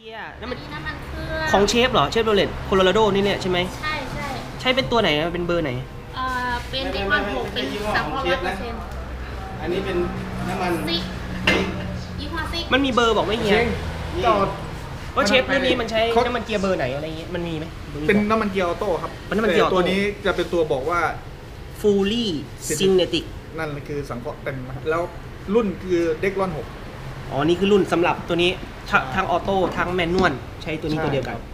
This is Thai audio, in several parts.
น้ำมันเครื่องของเชฟเหรอเชฟโรเลตโคโลราโดนี่เนี่ยใช่ไหมใช่ใช้เป็นตัวไหนเป็นเบอร์ไหนเป็นเดคอน6เป็น300% อันนี้เป็นน้ำมันซิกยี่ห้อซิกมันมีเบอร์บอกไม่เฮียจอดว่าเชฟรุ่นนี้มันใช้น้ำมันเกียร์เบอร์ไหนอะไรเงี้ยมันมีไหมเป็นน้ำมันเกียร์ออโต้ครับเป็นน้ำมันเกียร์ออโต้ตัวนี้จะเป็นตัวบอกว่า fully synthetic นั่นคือสังเคราะห์เต็มแล้วรุ่นคือเดคอน6 อ๋อนี่คือรุ่นสำหรับตัวนี้ทั้งออโต้ทั้งแมนนวลใช้ตัวนี้ตัวเดียวกัน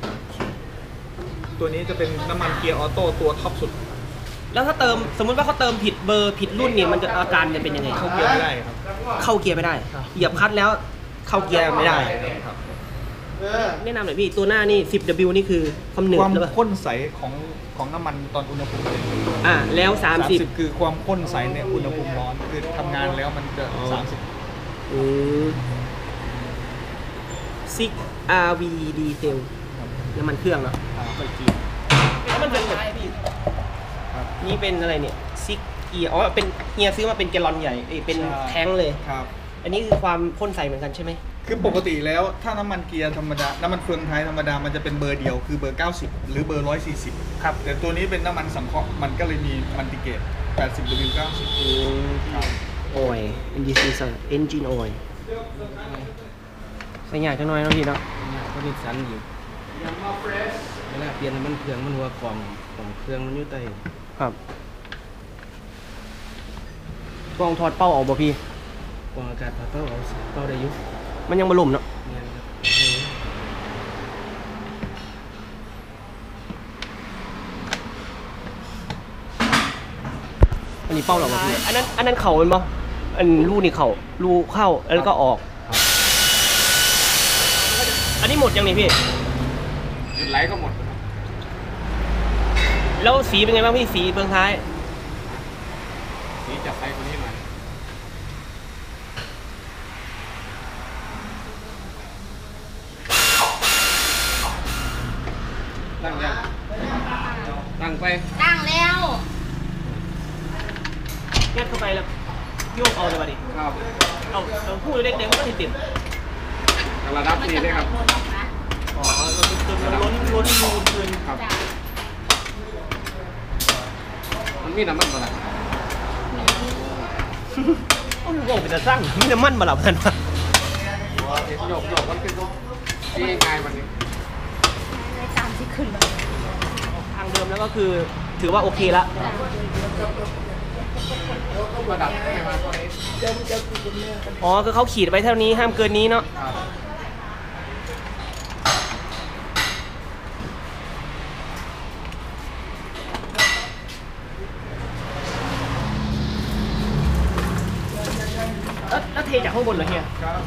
ตัวนี้จะเป็นน้ำมันเกียร์ออโต้ตัวท็อปสุดแล้วถ้าเติมสมมติว่าเขาเติมผิดเบอร์ผิดรุ่นเนี่ยมันจะอาการจะเป็นยังไงเข้าเกียร์ไม่ได้ครับเข้าเกียร์ไม่ได้เหยียบคลัตช์แล้วเข้าเกียร์ไม่ได้แนะนำหน่อยพี่ตัวหน้านี่ 10W นี่คือความหนืดหรือเปล่าความข้นใสของน้ำมันตอนอุณหภูมิแล้ว30 คือความข้นใสในอุณหภูมิร้อนคือทำงานแล้วมันจะ30 ซิก RV ดีเซลน้ำมันเครื่องเนาะมันเกียร์แล้วมันเป็นแบบนี่เป็นอะไรเนี่ยซิกเกียร์เป็นเฮียซื้อมาเป็นแกลลอนใหญ่เป็นแท้งเลยครับอันนี้คือความข้นใสเหมือนกันใช่ไหมคือปกติแล้วถ้าน้ำมันเกียร์ธรรมดาน้ำมันเฟืองท้ายธรรมดามันจะเป็นเบอร์เดียวคือเบอร์90หรือเบอร์140 ครับแต่ตัวนี้เป็นน้ำมันสังเคราะห์มันก็เลยมีมัลติเกต 80W90 oil and this is a engine oil ใส่ยากจังหน่อยเนาะพี่เนาะก็มีสันอยู่เวลาเปลี่ยนมันเครื่องมันหัวกล่องเครื่องมันอยู่ใต้ครับกล่องถอดเป้าออกบ่พี่กล่องอากาศเป้าเอาเป้าได้ยุมันยังบรรลุเนาะอันนี้เป้าหรอพี่อันนั้นเข่าเป็นบ่อันรูนี่เข่ารูเข้าแล้วก็ออกอันนี้หมดยังนี่พี่ไหลก็หมดแล้วสีเป็นไงบ้างพี่สีเบื้องท้ายสีจับไปคนนี้หน่อยตั้งยังตั้งไปตั้งแล้วยัดเข้าไปแล้วโยกเอาเลยมาดิเอาพูดเด็กๆมันก็ติดระดับนี้เลยครับอ๋อจนล้นคืนครับมันมีน้ำมันมาแล้วโอ้โหเป็นตะสั่งมีน้ำมันมาหลับกันวะโยกมันเป็นที่ง่ายวันนี้ตามที่ขึ้นทางเดิมแล้วก็คือถือว่าโอเคละระดับไม่มาตัวนี้อ๋อคือเขาขีดไว้เท่านี้ห้ามเกินนี้เนาะแล้วเทจากข้างบนเหรอเฮียครับ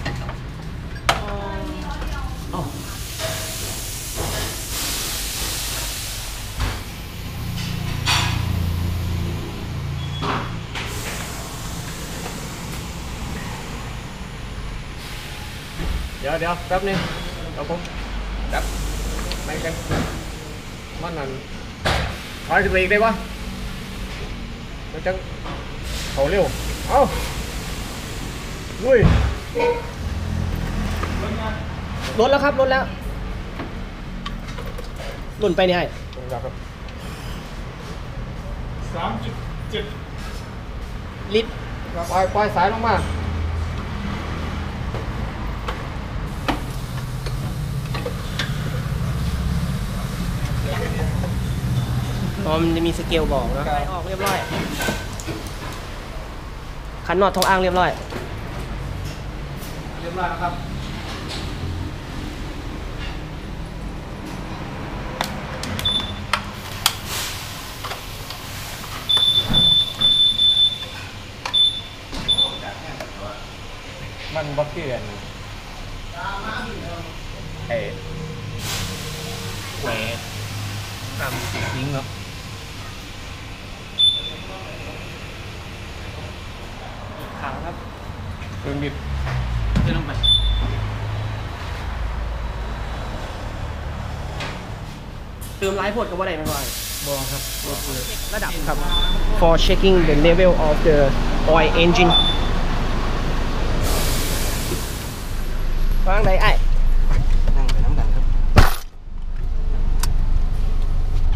เดี๋ยวแป๊บนึงเอาผมดับไม่กันมันนั่นถอยไปอีกได้ปะมันจะเขาเร็วเอาลุยลดแล้วครับลดแล้วหล่นไปเนี่ยครับ3.7 ลิตรปล่อยสายลงมามันจะมีสเกลบอกนะออกเรียบร้อยขันน็อตทองอ้างเรียบร้อยนะครับมันบล็อกเกอร์แหวนตามทิ้งเนาะขาวครับเพิ่มบิดเดินลงไปเติมไลฟ์พดกับว่าไหนไม่ไหวบอครับระดับครับ for checking the level of the oil engine วางไหนไอ้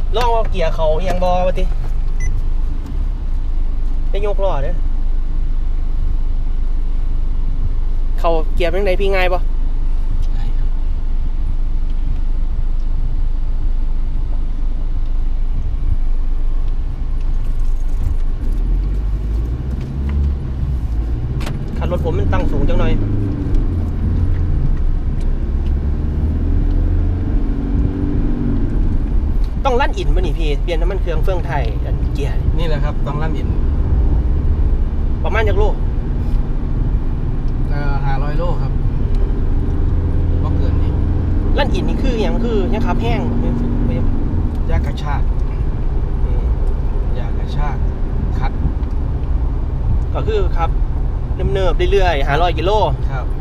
ลองเอาเกียร์เขายังบอวะติได้ยกล้อเด้อเขาเกียร์เป็นไงพี่ง่ายปะได้ครับคันรถผมมันตั้งสูงจังหน่อยต้องลั่นอินป่ะนี่พี่เปลี่ยนน้ำมันเครื่องเฟื่องไทยอันเกียร์นี่นี่แหละครับต้องลั่นอินประมาณจากโล 500 โลครับก็เกินนี่ลั่นอินนี่คืออย่างคือยังขับแห้งไม่ยากกระชากยากกระชากคัดก็คือครับเนิบๆเรื่อยๆ500 กิโลครับ